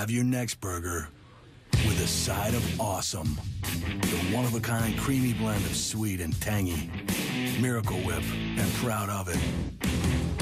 Have your next burger with a side of awesome. The one-of-a-kind creamy blend of sweet and tangy. Miracle Whip, and proud of it.